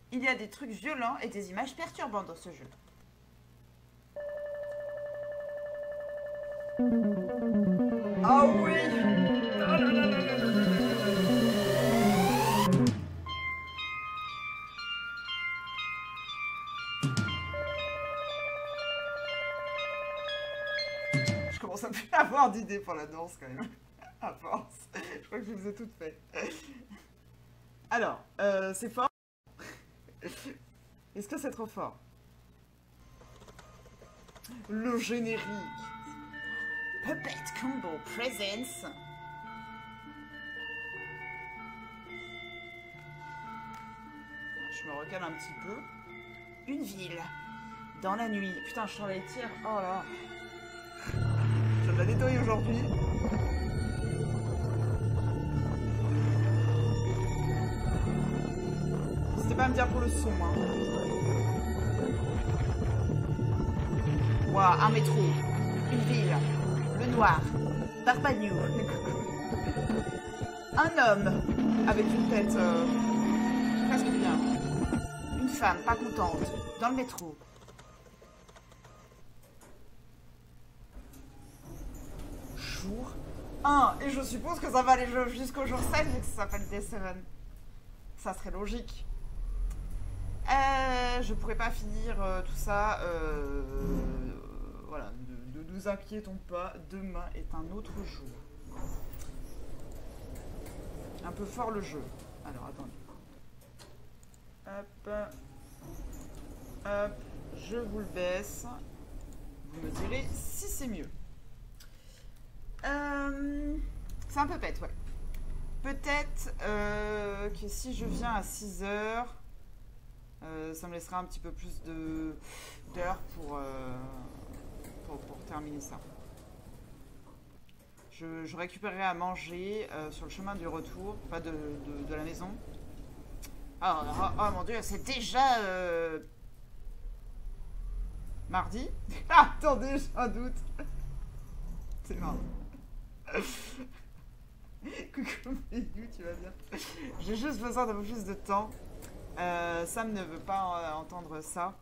Il y a des trucs violents et des images perturbantes dans ce jeu. Ah oui! Je commence à plus avoir d'idées pour la danse quand même. À force. Je crois que je les ai toutes faites. Alors, c'est fort. Est-ce que c'est trop fort? Le générique. Puppet Combo Presents. Je me recale un petit peu. Une ville. Dans la nuit. Putain, je travaille tir. Oh là. Je vais la nettoyer aujourd'hui. N'hésitez pas à me dire pour le son. Hein. Waouh, un métro. Une ville. Le noir. Barbagnou. Un homme. Avec une tête presque bien. Une femme pas contente. Dans le métro. Jour 1. Et je suppose que ça va aller jusqu'au jour 7 vu que ça s'appelle Day 7. Ça serait logique. Je pourrais pas finir tout ça. Voilà, ne nous inquiétons pas. Demain est un autre jour. Un peu fort le jeu. Alors attendez. Hop. Hop. Je vous le baisse. Vous me direz si c'est mieux. C'est un peu bête, ouais. Peut-être que si je viens à 6 heures, ça me laissera un petit peu plus d'heures pour terminer ça. Je récupérerai à manger sur le chemin du retour, pas de la maison. Oh mon dieu, c'est déjà mardi. Ah, attendez, j'ai un doute. C'est mardi. Coucou Mégu, tu vas bien? J'ai juste besoin d'un peu plus de temps. Sam ne veut pas entendre ça.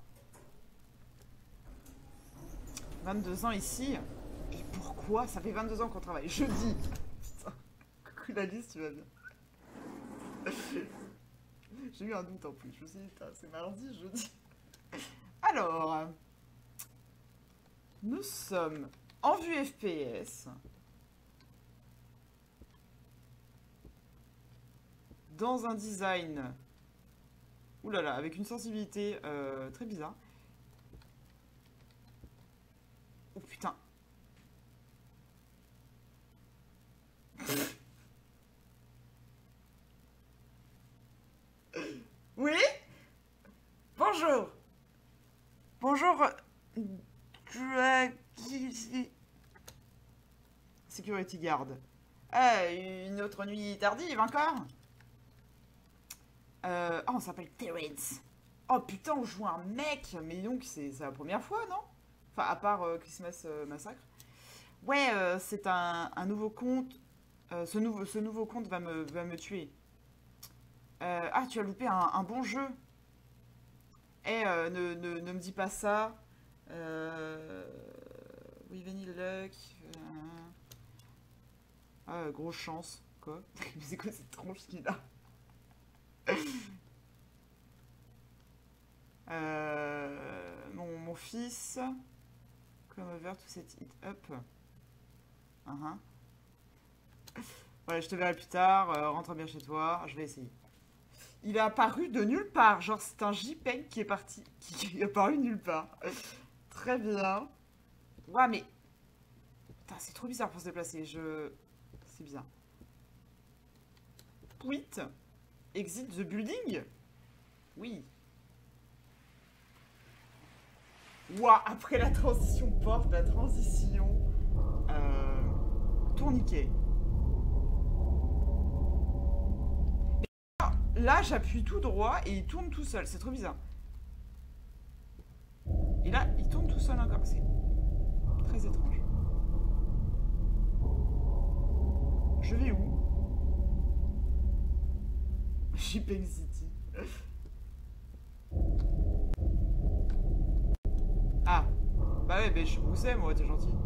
22 ans ici. Et pourquoi? Ça fait 22 ans qu'on travaille. Jeudi. Putain. Coucou la liste, tu vas bien? J'ai eu un doute en plus. Je me suis dit, c'est mardi, jeudi. Alors, nous sommes en vue FPS. Dans un design, oulala, avec une sensibilité très bizarre. Oh putain. Oui? Bonjour. Bonjour. Security guard. Une autre nuit tardive encore? Oh, on s'appelle Terrence. Oh putain, on joue un mec. Mais donc, c'est la première fois, non? Enfin, à part Christmas Massacre. Ouais, c'est un nouveau compte. Ce nouveau compte va me tuer. Ah, tu as loupé un bon jeu. Ne me dis pas ça. Oui, Vanille Luck. Grosse chance. Quoi? Mais c'est quoi cette tronche qu'il a? Mon fils. Come over to set it up. Voilà, je te verrai plus tard. Rentre bien chez toi. Je vais essayer. Il est apparu de nulle part. Genre, c'est un JPEG qui est parti. Qui est apparu nulle part. Très bien. Ouais, mais. Putain, c'est trop bizarre pour se déplacer. C'est bizarre. Quit. Exit the building. Oui. Ouah, après la transition porte, la transition tourniquet. Là, j'appuie tout droit et il tourne tout seul. C'est trop bizarre. Et là, il tourne tout seul encore. C'est très étrange. Je vais où? JPEG City. Bah ouais, mais je poussais, moi, t'es gentil.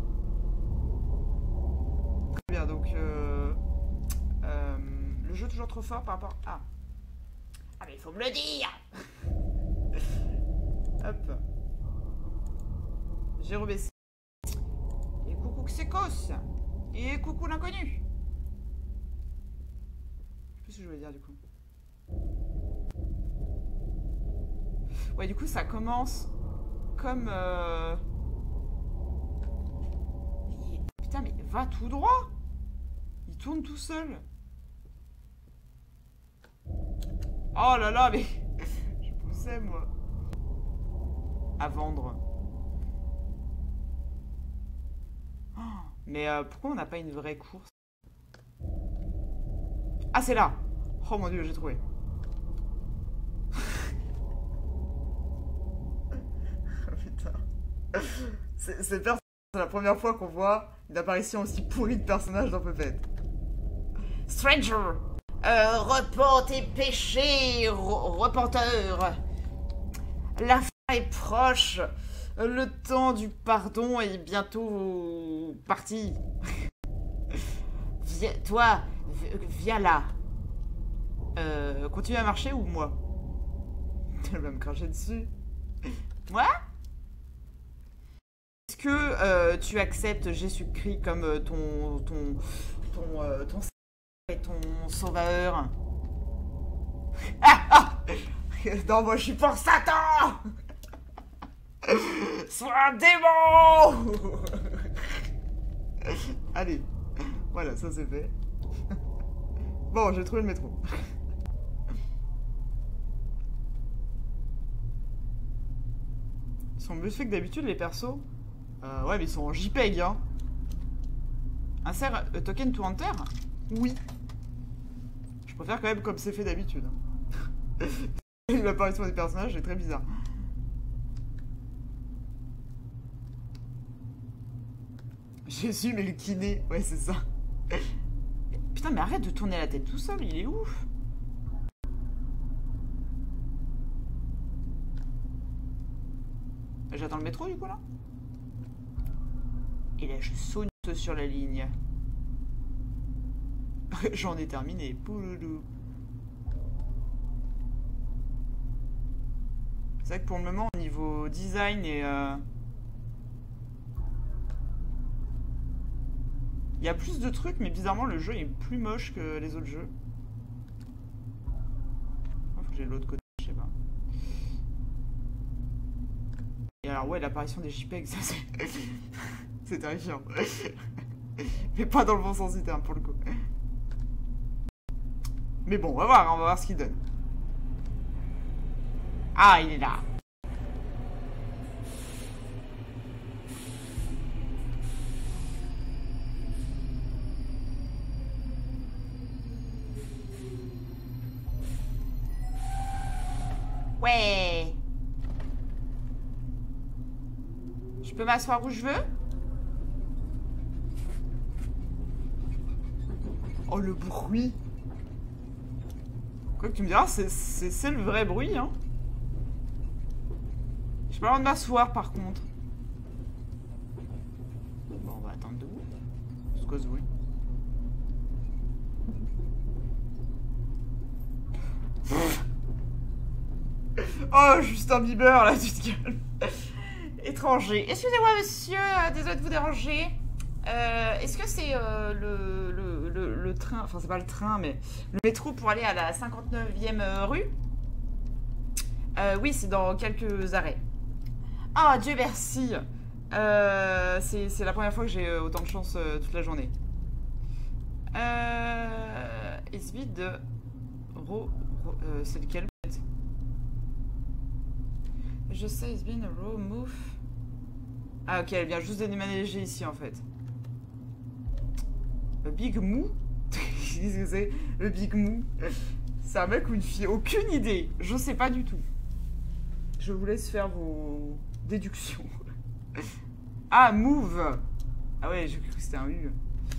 Très bien, donc... le jeu toujours trop fort par rapport... Ah. Ah, mais il faut me le dire. Hop. J'ai rebaissé. Et coucou Xekos. Et coucou l'inconnu. Je sais plus ce que je voulais dire du coup. Ouais, du coup, ça commence comme... Putain, mais va tout droit. Il tourne tout seul. Oh là là, mais... Je poussais, moi. À vendre. Oh, mais pourquoi on n'a pas une vraie course? Ah, c'est là. Oh mon dieu, j'ai trouvé. C'est la première fois qu'on voit une apparition aussi pourrie de personnage dans Puppet. Stranger, repens tes péchés, repenteur. La fin est proche. Le temps du pardon est bientôt parti. Toi, viens là. Continue à marcher ou moi? Elle va me cracher dessus. Moi? Est-ce que tu acceptes Jésus-Christ comme ton et ton sauveur? Ah, ah. Non, moi je suis pour Satan. Sois un démon. Allez, voilà, ça c'est fait. Bon, j'ai trouvé le métro. Ils sont mieux faits que d'habitude les persos. Ouais, mais ils sont en JPEG, hein. Insère token to enter? Oui. Je préfère quand même comme c'est fait d'habitude. L'apparition des personnages est très bizarre. Jésus, mais le kiné. Ouais, c'est ça. Putain, mais arrête de tourner la tête tout seul, il est ouf. J'attends le métro, du coup, là. Et là, je saute sur la ligne. J'en ai terminé. Pouloulou. C'est vrai que pour le moment, au niveau design et... il y a plus de trucs, mais bizarrement, le jeu est plus moche que les autres jeux. Faut que j'ai l'autre côté, je sais pas. Et alors, ouais, l'apparition des JPEG, ça c'est... c'est terrifiant. Mais pas dans le bon sens du terme, pour le coup. Mais bon, on va voir ce qu'il donne. Ah, il est là. Ouais. Je peux m'asseoir où je veux? Oh, le bruit. Quoi que tu me diras, c'est le vrai bruit, hein. J'ai pas le droit de m'asseoir, par contre. Bon, on va attendre debout. C'est quoi ce bruit? Oh, Justin Bieber, là, tu te calmes. Étranger. Excusez-moi, monsieur, désolé de vous déranger. Est-ce que c'est le train, enfin c'est pas le train, mais le métro pour aller à la 59e rue? Oui, c'est dans quelques arrêts. Ah, Dieu merci. C'est la première fois que j'ai autant de chance toute la journée. It's de c'est lequel? Je sais, it's been a raw move. Ah ok, elle vient juste de déménager ici en fait. Le Big Mou. Qu'est-ce que c'est? Le Big Mou. C'est un mec ou une fille? Aucune idée. Je sais pas du tout. Je vous laisse faire vos déductions. Ah, Move. Ah ouais, j'ai cru que c'était un U.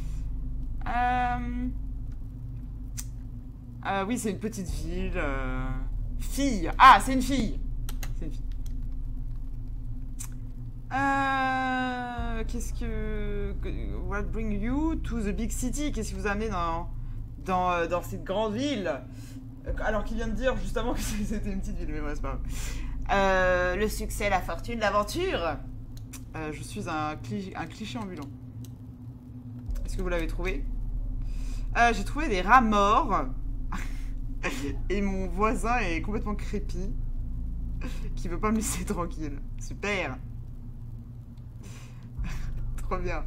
Oui, c'est une petite ville. Fille. Ah, c'est une fille. C'est une fille. Qu'est-ce que... What bring you to the big city? Qu'est-ce qui vous a amené dans cette grande ville? Alors qu'il vient de dire juste avant que c'était une petite ville, mais ouais, c'est pas grave. Le succès, la fortune, l'aventure. Je suis un cliché ambulant. Est-ce que vous l'avez trouvé? J'ai trouvé des rats morts. Et mon voisin est complètement crépi. Qui veut pas me laisser tranquille. Super. Trop bien.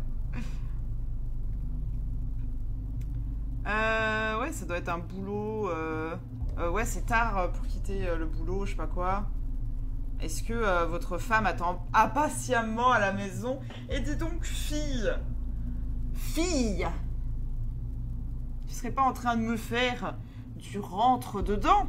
Ouais, ça doit être un boulot. Ouais, c'est tard pour quitter le boulot, je sais pas quoi. Est-ce que votre femme attend impatiemment à la maison? Et dis donc, fille. Fille, tu serais pas en train de me faire du rentre-dedans?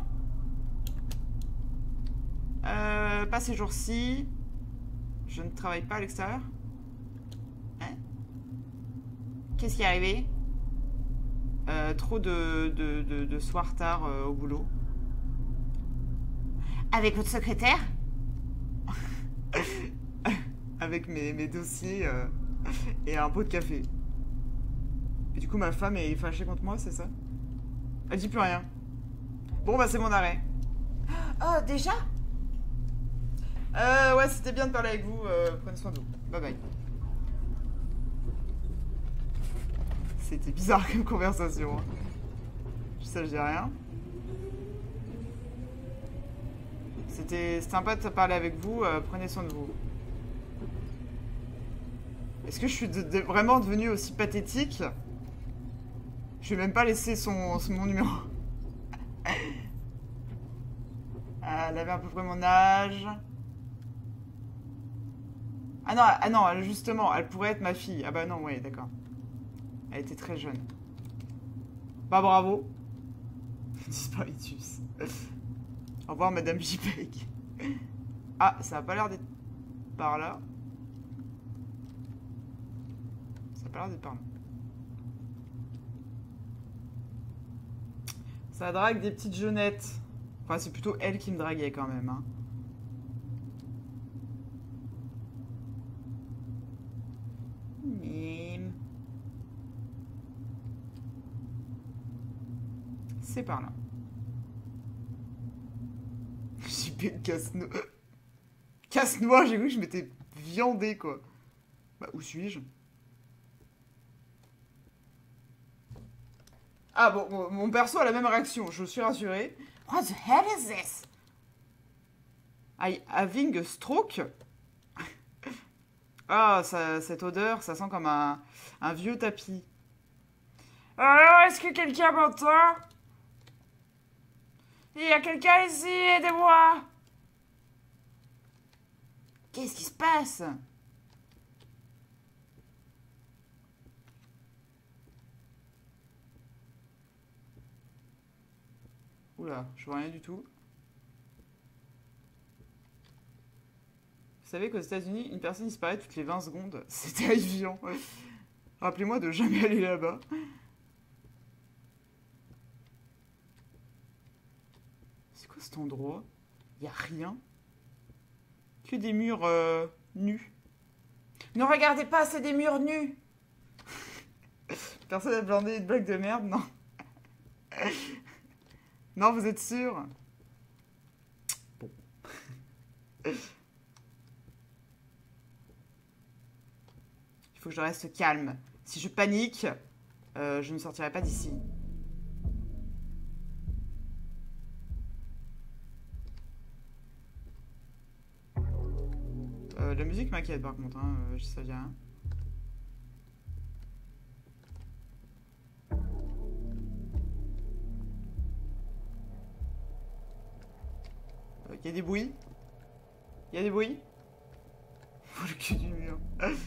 Pas ces jours-ci. Je ne travaille pas à l'extérieur. Hein? Qu'est-ce qui est arrivé? Trop de soirs tard au boulot. Avec votre secrétaire? Avec mes dossiers et un pot de café. Et du coup, ma femme est fâchée contre moi, c'est ça? Elle dit plus rien. Bon, bah, c'est mon arrêt. Oh, déjà? Ouais, c'était bien de parler avec vous. Prenez soin de vous. Bye bye. C'était bizarre comme conversation. Hein. Ça, je dis rien. C'était sympa de parler avec vous. Prenez soin de vous. Est-ce que je suis vraiment devenue aussi pathétique? Je vais même pas laisser mon numéro. Elle avait à peu près mon âge. Ah non, justement, elle pourrait être ma fille. Ah bah non, ouais, d'accord. Elle était très jeune. Bah bravo. Disparitus. Au revoir, Madame JPEG. Ah, ça a pas l'air d'être par là. Ça a pas l'air d'être par là. Ça drague des petites jeunettes. Enfin, c'est plutôt elle qui me draguait quand même. Hein. C'est par là. J'ai une casse-noix. Casse-noix, j'ai cru que je m'étais viandé, quoi. Bah, où suis-je? Ah bon, mon perso a la même réaction, je suis rassurée. What the hell is this? I having a stroke? Ah, cette odeur, ça sent comme un vieux tapis. Alors, est-ce que quelqu'un m'entend? Il y a quelqu'un ici, aidez-moi! Qu'est-ce qui se passe? Oula, je vois rien du tout. Vous savez qu'aux États-Unis, une personne disparaît toutes les 20 secondes. C'est terrifiant. Rappelez-moi de jamais aller là-bas. C'est quoi cet endroit? Il n'y a rien. Que des murs nus. Ne regardez pas, c'est des murs nus. Personne n'a blindé une blague de merde, non? Non, vous êtes sûr? Bon. Il faut que je reste calme. Si je panique, je ne sortirai pas d'ici. La musique m'inquiète par contre, hein, je sais bien. Il y a des bruits. Il y a des bruits. Oh, le cul du mur.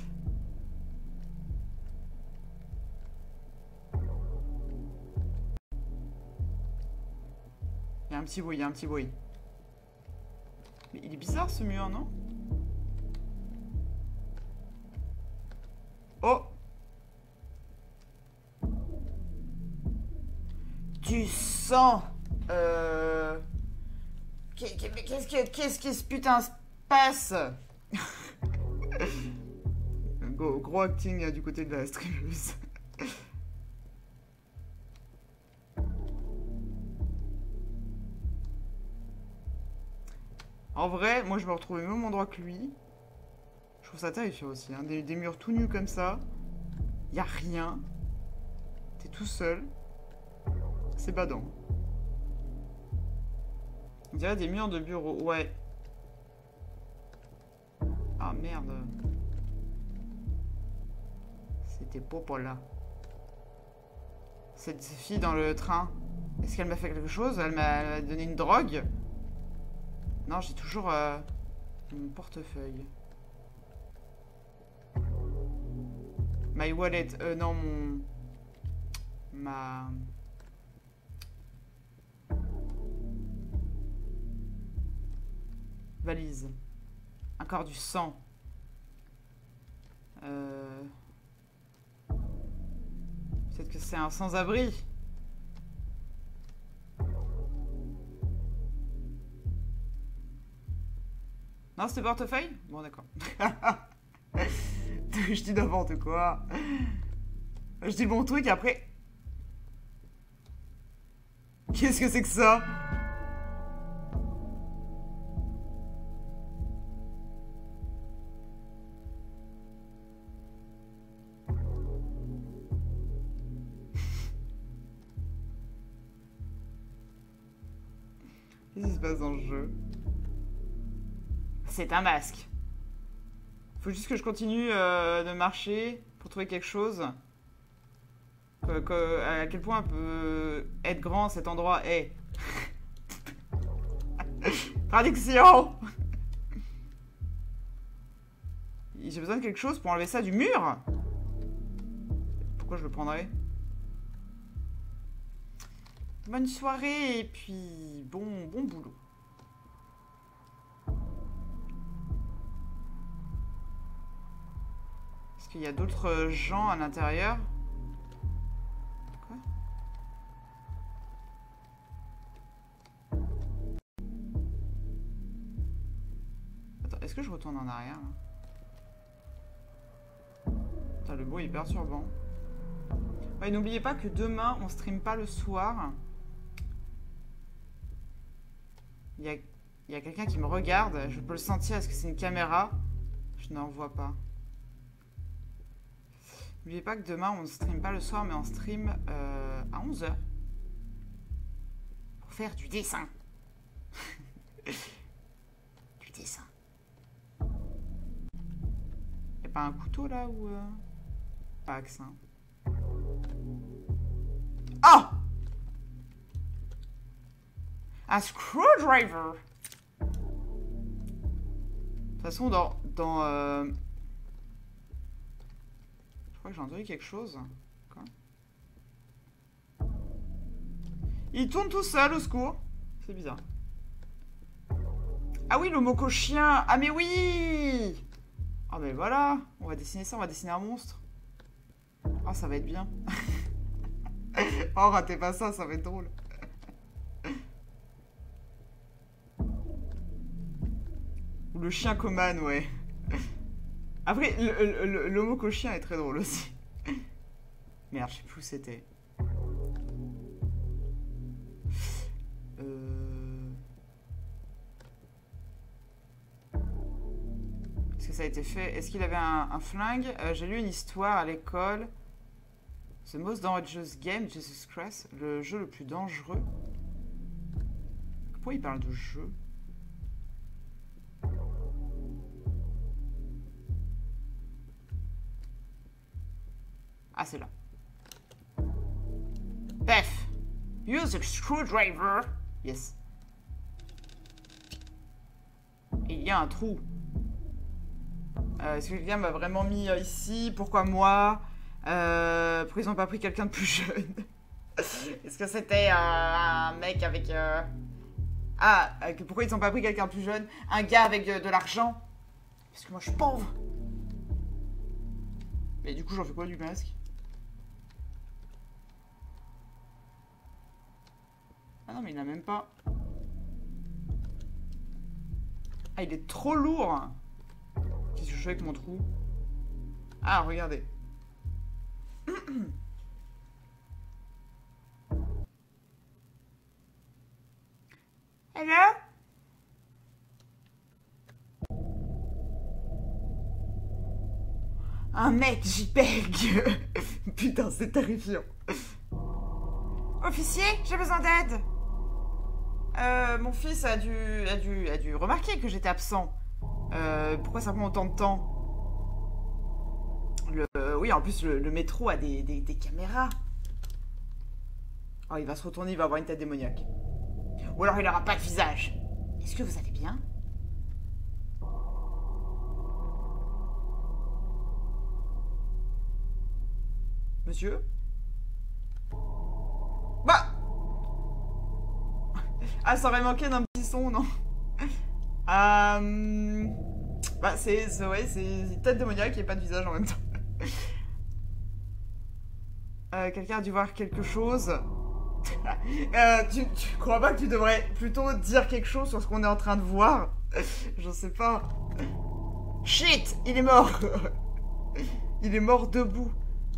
Il y a un petit bruit, il y a un petit bruit. Mais il est bizarre ce mur, non? Oh! Du sang! Qu'est-ce qui ce putain se passe? Gros acting du côté de la streameuse. En vrai, moi je me retrouve au même endroit que lui. Je trouve ça terrifiant aussi. Hein. Des murs tout nus comme ça. Y a rien. T'es tout seul. C'est badant. On dirait des murs de bureau. Ouais. Ah merde. C'était pas là. Cette fille dans le train. Est-ce qu'elle m'a fait quelque chose? Elle m'a donné une drogue? Non, j'ai toujours mon portefeuille. My wallet. Non, mon... Ma... valise. Encore du sang. Peut-être que c'est un sans-abri. Non, c'était portefeuille? Bon, d'accord. Je dis n'importe quoi. Je dis le bon truc et après... Qu'est-ce que c'est que ça? Qu'est-ce qui se passe dans le jeu? C'est un masque. Faut juste que je continue de marcher pour trouver quelque chose. À quel point peut être grand cet endroit est. Traduction. J'ai besoin de quelque chose pour enlever ça du mur. Pourquoi je le prendrais? Bonne soirée et puis bon boulot. Est-ce qu'il y a d'autres gens à l'intérieur? Quoi? Attends, est-ce que je retourne en arrière là? Putain, le bruit est perturbant. Ouais, n'oubliez pas que demain, on stream pas le soir. Il y a quelqu'un qui me regarde. Je peux le sentir. Est-ce que c'est une caméra? Je n'en vois pas. N'oubliez pas que demain, on ne stream pas le soir, mais on stream à 11h. Pour faire du dessin. Du dessin. Y'a pas un couteau là ou... Pas accent. Ah! Un screwdriver! De toute façon, je crois que j'ai entendu quelque chose. Quoi? Il tourne tout seul, au secours. C'est bizarre. Ah oui, le moco chien. Ah mais oui! Ah mais voilà. On va dessiner ça, on va dessiner un monstre. Ah, ça va être bien. Oh, ratez pas ça, ça va être drôle. Ou le chien Coman, ouais. Après, le moco chien est très drôle aussi. Merde, je sais plus où c'était. Est-ce que ça a été fait? Est-ce qu'il avait un flingue? J'ai lu une histoire à l'école. The most dangerous game, Jesus Christ. Le jeu le plus dangereux. Pourquoi il parle de jeu? Ah, c'est là. Beth, use a screwdriver. Yes. Et il y a un trou. Est-ce que quelqu'un m'a vraiment mis ici? Pourquoi moi? Pourquoi ils n'ont pas pris quelqu'un de plus jeune? Est-ce que c'était un mec avec... Ah, pourquoi ils n'ont pas pris quelqu'un de plus jeune? Un gars avec de l'argent? Parce que moi je suis pauvre. Mais du coup j'en fais quoi du masque? Ah non mais il n'a même pas... Ah il est trop lourd. Qu'est-ce que je fais avec mon trou? Ah, regardez. Hello? Un mec JPEG. Putain, c'est terrifiant. Officier, j'ai besoin d'aide. Mon fils a dû remarquer que j'étais absent. Pourquoi ça prend autant de temps? Oui, en plus, le métro a des caméras. Oh, il va se retourner, il va avoir une tête démoniaque. Ou alors il n'aura pas de visage. Est-ce que vous allez bien? Monsieur? Bah! Ah, ça aurait manqué d'un petit son, non? Bah, ouais, c'est une tête démoniaque et pas de visage en même temps. Quelqu'un a dû voir quelque chose. Tu crois pas que tu devrais plutôt dire quelque chose sur ce qu'on est en train de voir? Je sais pas. Shit! Il est mort! Il est mort debout.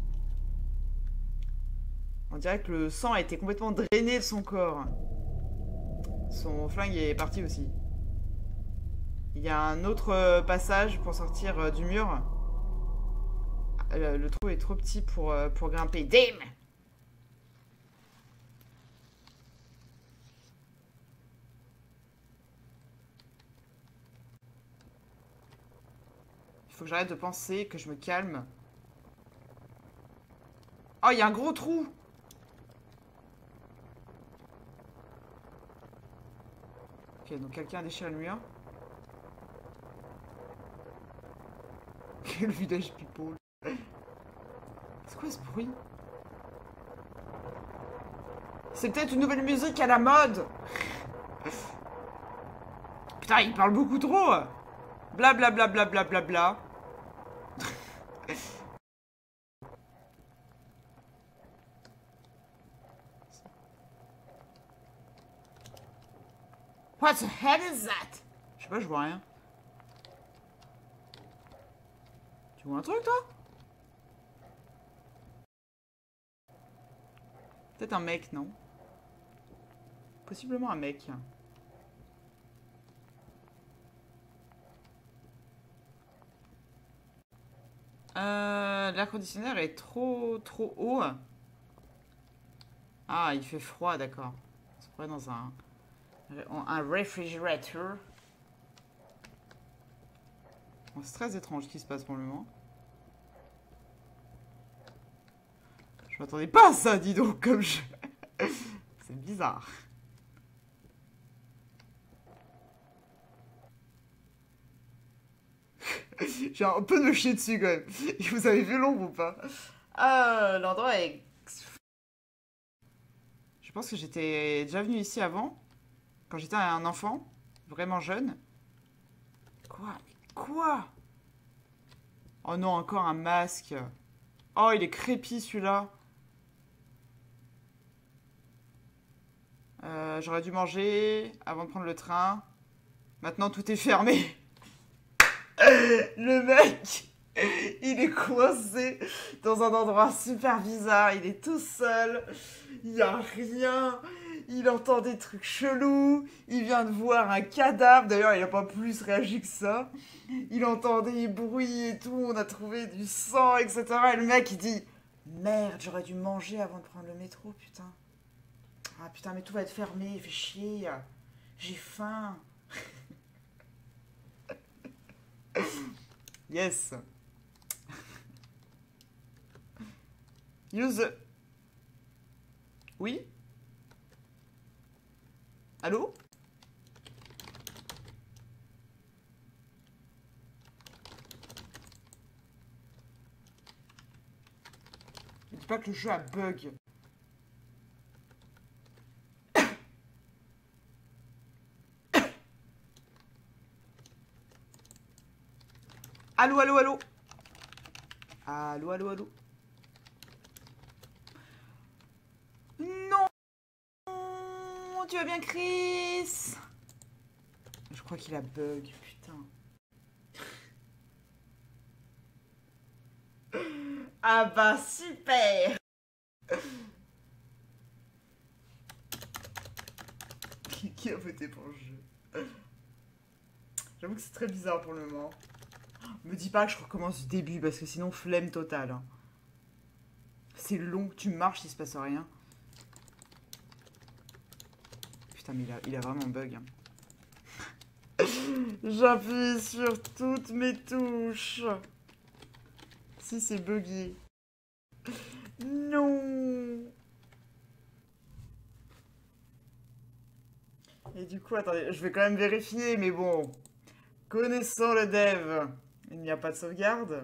On dirait que le sang a été complètement drainé de son corps. Son flingue est parti aussi. Il y a un autre passage pour sortir du mur. Le trou est trop petit pour grimper. Damn! Il faut que j'arrête de penser, que je me calme. Oh, il y a un gros trou! Ok, donc quelqu'un a déchiré le mur. Quel visage people. C'est quoi ce bruit? C'est peut-être une nouvelle musique à la mode. Putain, il parle beaucoup trop. Bla bla bla bla bla bla bla. What the hell is that? Je sais pas, je vois rien. Tu vois un truc, toi? Peut-être un mec, non? Possiblement un mec. L'air conditionnaire est trop haut. Ah, il fait froid, d'accord. On se pourrait dans un réfrigérateur. Bon, c'est très étrange ce qui se passe pour le moment. Je m'attendais pas à ça, dis donc, comme je... C'est bizarre. J'ai un peu de me chier dessus, quand même. Vous avez vu l'ombre ou pas? L'endroit est... Je pense que j'étais déjà venu ici avant. Quand j'étais un enfant. Vraiment jeune. Quoi? Mais quoi? Oh non, encore un masque. Oh, il est crépi, celui-là. J'aurais dû manger avant de prendre le train. Maintenant, tout est fermé. Le mec, il est coincé dans un endroit super bizarre. Il est tout seul. Il n'y a rien. Il entend des trucs chelous. Il vient de voir un cadavre. D'ailleurs, il n'a pas plus réagi que ça. Il entend des bruits et tout. On a trouvé du sang, etc. Et le mec, il dit... Merde, j'aurais dû manger avant de prendre le métro, putain. Ah putain, mais tout va être fermé, il fait chier. J'ai faim. Yes. Use. Oui? Allô? Ne dis pas que le jeu a bug. Allô, allô, allô? Allô, allô, allô? Non! Tu vas bien, Chris? Je crois qu'il a bug, putain. Ah bah super. Qui a voté pour le jeu? J'avoue que c'est très bizarre pour le moment. Me dis pas que je recommence du début parce que sinon flemme totale. Hein. C'est long, tu marches, il se passe rien. Putain mais il a vraiment bug. Hein. J'appuie sur toutes mes touches. Si c'est bugué. Non. Et du coup, attendez, je vais quand même vérifier, mais bon. Connaissant le dev, il n'y a pas de sauvegarde.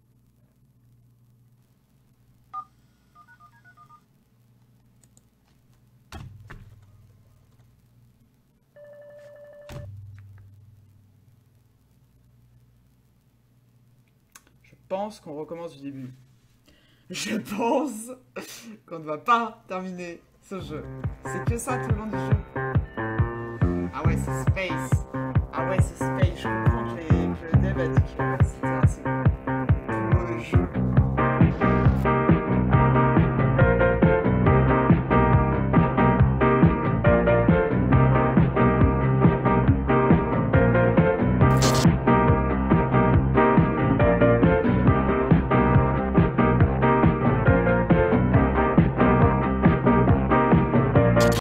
Je pense qu'on recommence du début. Je pense qu'on ne va pas terminer ce jeu. C'est que ça tout le long du jeu. Ah ouais, c'est Space. Ah ouais, c'est Space. Je comprends que le dev a dit qu'il